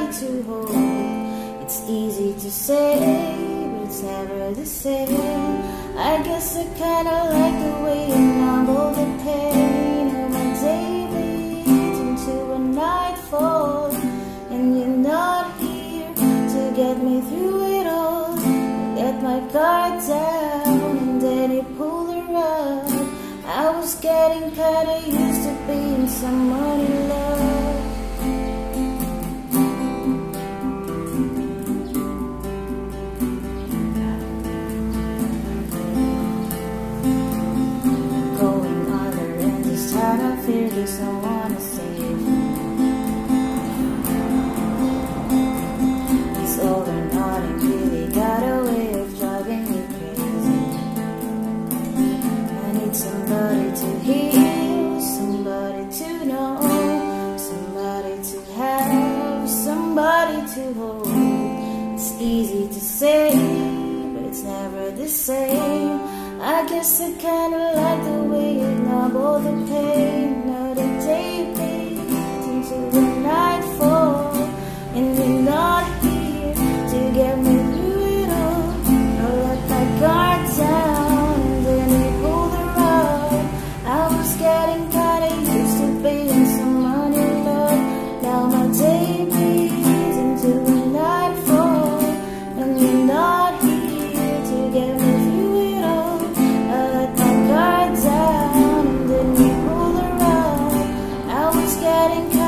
to hold. It's easy to say, but it's never the same. I guess I kinda like the way you numble the pain of my day leads into a nightfall, and you're not here to get me through it all. I let my guard down and then you pull the rug. I was getting kinda used to being someone you love. Going under and this time I fear there's someone to save me. It's all or nothing, really got a way of driving me crazy. I need somebody to hear, somebody to know, somebody to have, somebody to hold. It's easy to say, but it's never the same. I guess I kinda like the way you numble the pain. Now the day leads into the nightfall, and you're not here to get me through it all. I let my guard down and then you pull the rug. I was getting kinda used to being someone you love. Now my day leads into the nightfall, and you're not here to get me through it all. I let my guard down and then you pull the rug. I was getting